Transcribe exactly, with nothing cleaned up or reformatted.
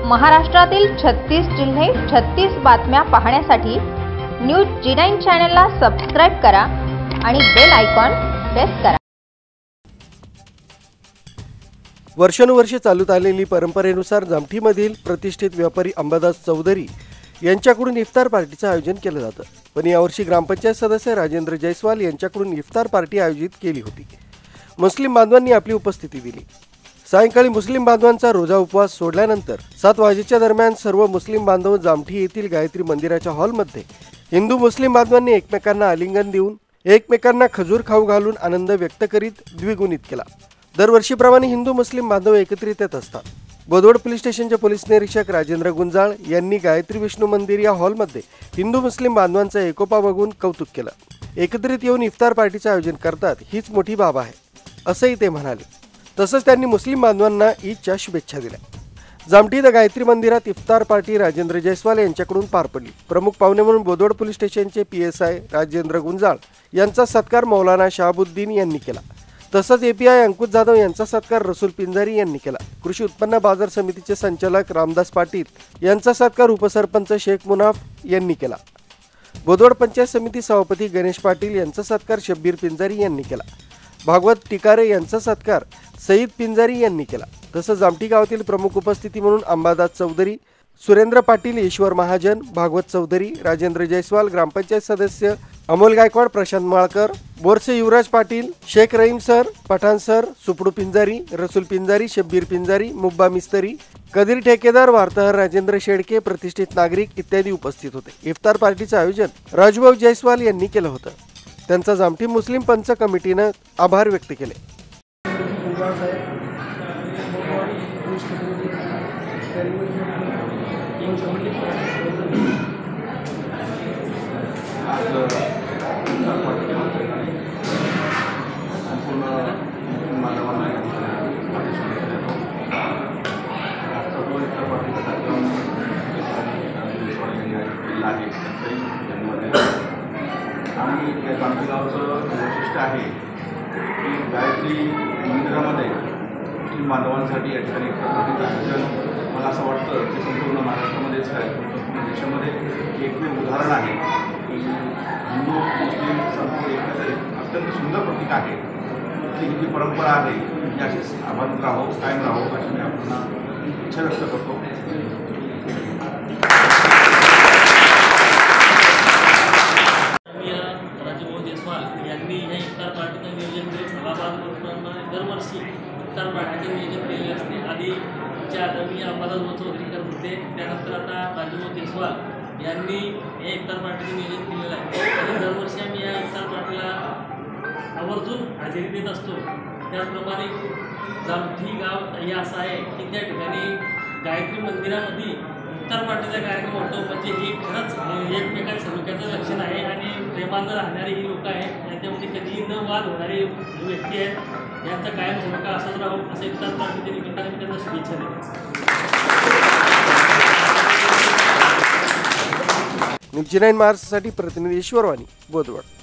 महाराष्ट्रातील छत्तीस जिल्हे छत्तीस बातम्या पाहण्यासाठी न्यूज जी नाईन चॅनलला सबस्क्राइब करा आणि बेल आयकॉन प्रेस करा। वर्षानुवर्षे चालत आलेली परंपरेनुसार जामठीमधील प्रतिष्ठित व्यापारी अंबादास चौधरी यांच्याकडून इफ्तार पार्टीचे आयोजन केले जाते। पण यावर्षी ग्रामपंचायत सदस्य राजेंद्र जयस्वाल यांच्याकडून इफ्तार पार्टी आयोजित केली होती। मुस्लिम बांधवांनी आपली उपस्थिती दिली। सायंकाळी मुस्लिम बांधवांचा रोजा उपवास सोडल्यानंतर सात वाजेच्या दरम्यान सर्व मुस्लिम बांधव जामठी येथील गायत्री मंदिराच्या हॉलमध्ये हिंदू मुस्लिम बांधवांनी एकमेकांना आलिंगन देऊन एकमेकांना खजूर खाऊ घालून आनंद व्यक्त करीत द्विगुणित केला। दरवर्षीप्रमाणे हिंदू मुस्लिम बांधव एकत्रित येत असतात। बोदवड पोलीस स्टेशनचे पोलीस निरीक्षक राजेंद्र गुंजाळ यांनी गायत्री विष्णू मंदिर या हॉलमध्ये हिंदू मुस्लिम बांधवांचा एकोपा बघून कौतुक केलं। एकत्रित येऊन इफ्तार पार्टीचे आयोजन करतात हीच मोठी बाब आहे असंही ते म्हणाले। तसंच त्यांनी मुस्लिम बांधवांना ईदच्या शुभेच्छा दिल्या। जामठी गायत्री मंदिरात इफ्तार पार्टी राजेंद्र जयस्वाल यांच्याकडून पार पडली। प्रमुख पाहुणे म्हणून बोदवड पोलीस स्टेशनचे P S I Rajendra Gunjal यांचा सत्कार मौलाना शहाबुद्दीन यांनी केला। तसंच A P I Ankush Jadhav यांचा सत्कार रसूल पिंजारी यांनी केला। कृषी उत्पन्न बाजार समितीचे संचालक रामदास पाटील यांचा सत्कार उपसरपंच शेख मुनाफ यांनी केला। बोदवड पंचायत समिती सभापती गणेश पाटील यांचा सत्कार शब्बीर पिंजारी यांनी केला। भागवत टिकारे यांचा सत्कार सईद पिंजारी यांनी केला। तसंच जामठी गावातील प्रमुख उपस्थिती म्हणून अंबादास चौधरी, सुरेंद्र पाटील, ईश्वर महाजन, भागवत चौधरी, राजेंद्र जयस्वाल, ग्रामपंचायत सदस्य अमोल गायकवाड, प्रशांत माळकर, बोरसे युवराज पाटील, शेख रहीम सर, पठाण सर, सुपडू पिंजारी, रसूल पिंजारी, शब्बीर पिंजारी, मुब्बा मिस्त्री, कदीर ठेकेदार, वार्ताहर राजेंद्र शेडके, प्रतिष्ठित नागरिक इत्यादी उपस्थित होते। इफ्तार पार्टीचे आयोजन राजूभाऊ जयस्वाल यांनी केलं होतं। त्यांचा जामठी मुस्लिम पंच कमिटीने आभार व्यक्त केले। आणि या जामठी गावचं वैशिष्ट्य आहे की गायत्री मंदिरामध्ये मुस्लिम बांधवांसाठी या ठिकाणी एक आयोजन मला असं वाटतं की संपूर्ण महाराष्ट्रामध्येच आहे, संपूर्ण देशामध्ये एकमेव उदाहरण आहे की हिंदू मुस्लिम संपूर्ण एकत्र अत्यंत सुंदर प्रतीक आहे की ही जी परंपरा आहे ही अशीच अबाधित राहो, कायम राहो अशी मी आपल्याला इच्छा व्यक्त करतो। यांनी या इफ्तार पार्टीचं नियोजन केले। सभासदांना दरवर्षी इफ्तार पार्टीचं नियोजन केलेले असते। आधी आमच्या आदरणीय अंबादास चौधरी करत होते, त्यानंतर आता राजूभाऊ जयस्वाल यांनी या इफ्तार पार्टीचं नियोजन केलेलं आहे आणि दरवर्षी आम्ही या इफ्तार पार्टीला आवर्जून हजेरी देत असतो। त्याचप्रमाणे जामठी गाव हे असं आहे की त्या ठिकाणी गायत्री मंदिरामध्ये इफ्तार पार्टीचा कार्यक्रम होतो, म्हणजे हे खरंच एकमेकांच्या सलोख्याचं लक्षण आहे आणि प्रेमानं राहणारी ही लोक आहेत। याच्यामध्ये कधीही न वाद होणारे व्यक्ती आहेत। यांचा कायम सलोखा असाच राहो असं इफ्तार पार्टीच्या निमित्ताने मी त्यांना शुभेच्छा देतो। न्यूज जी नाईन महाराष्ट्रासाठी प्रतिनिधी ईश्वर वाणी, बोदवड।